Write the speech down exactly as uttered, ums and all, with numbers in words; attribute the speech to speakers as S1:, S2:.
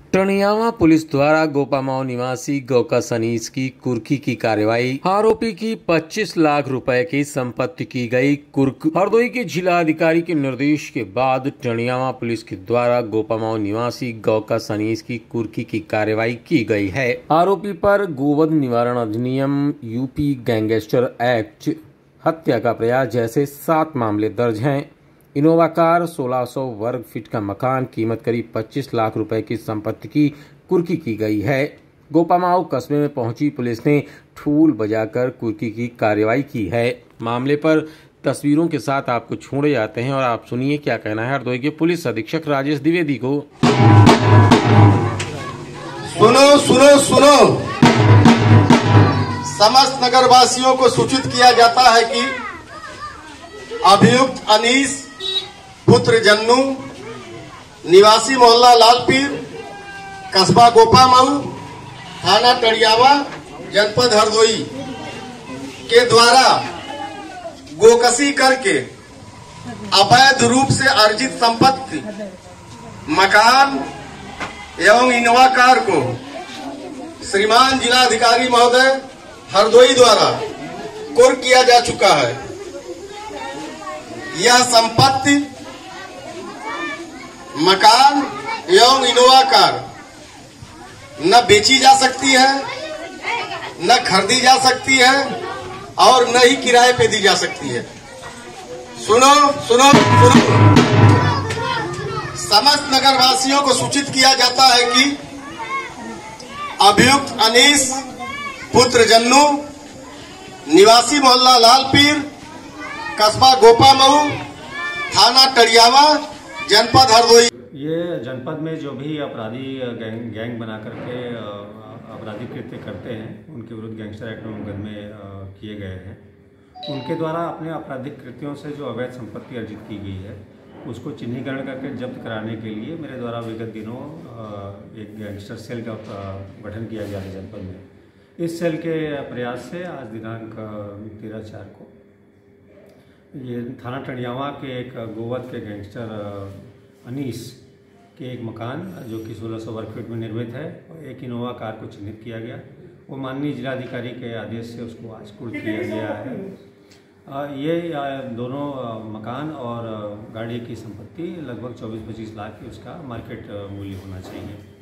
S1: टणियावा police द्वारा गोपामाव निवासी गौका सनीस की कुर्की की कार्रवाई। आरोपी की पच्चीस लाख रुपए की संपत्ति की गई कुर्क। हरदोई के जिला अधिकारी के निर्देश के बाद टणियावा पुलिस के द्वारा गोपामाव निवासी गौका सनीस की कुर्की की कार्रवाई की गई है। आरोपी पर गोवध निवारण अधिनियम, यूपी गैंगस्टर एक्ट, हत्या का प्रयास जैसे सात मामले दर्ज हैं। इनोवा कार, सोलह सौ वर्ग फीट का मकान, कीमत करीब पच्चीस लाख रुपए की संपत्ति की कुर्की की गई है। गोपामाव कस्बे में पहुंची पुलिस ने ठूल बजाकर कुर्की की कार्रवाई की है। मामले पर तस्वीरों के साथ आपको छोड़े जाते हैं और आप सुनिए क्या कहना है हरदोई के पुलिस अधीक्षक राजेश द्विवेदी को।
S2: सुनो सुनो सुनो, समस्त नगरवासियों को सूचित किया जाता है कि अभियुक्त अनीस पुत्र जन्नू, निवासी मोहल्ला लालपीर, कस्बा गोपामाऊ, थाना टणियावा, जनपद हरदोई के द्वारा गोकसी करके अवैध रूप से अर्जित संपत्ति, मकान एवं इनोवा कार को श्रीमान जिलाधिकारी महोदय हरदोई द्वारा कुर्क किया जा चुका है। यह संपत्ति, मकान एवं इनोवा कार न बेची जा सकती है, न खरीदी जा सकती है और न ही किराए पे दी जा सकती है। सुनो सुनो सुनो, समस्त नगरवासियों को सूचित किया जाता है कि अभियुक्त अनीस पुत्र जन्नू, निवासी मोहल्ला लालपीर, कस्बा गोपामाऊ, थाना टणियावा, जनपद हरदोई।
S3: ये जनपद में जो भी अपराधी गैंग गैंग बना करके अपराधी कृत्य करते हैं, उनके विरुद्ध गैंगस्टर एक्ट में मुकदमे किए गए हैं। उनके द्वारा अपने आपराधिक कृत्यों से जो अवैध संपत्ति अर्जित की गई है, उसको चिन्हीकरण करके जब्त कराने के लिए मेरे द्वारा विगत दिनों एक गैंगस्टर सेल का गठन किया गया है जनपद में। इस सेल के प्रयास से आज दिनांक तेरह चार को ये थाना टणियावा के एक गोवध के गैंगस्टर अनीस के एक मकान जो कि सोलह सौ वर्ग फीट में निर्मित है और एक इनोवा कार को चिन्हित किया गया। वो माननीय जिलाधिकारी के आदेश से उसको आज कुर्क किया गया है। ये दोनों मकान और गाड़ी की संपत्ति लगभग चौबीस पच्चीस लाख की उसका मार्केट मूल्य होना चाहिए।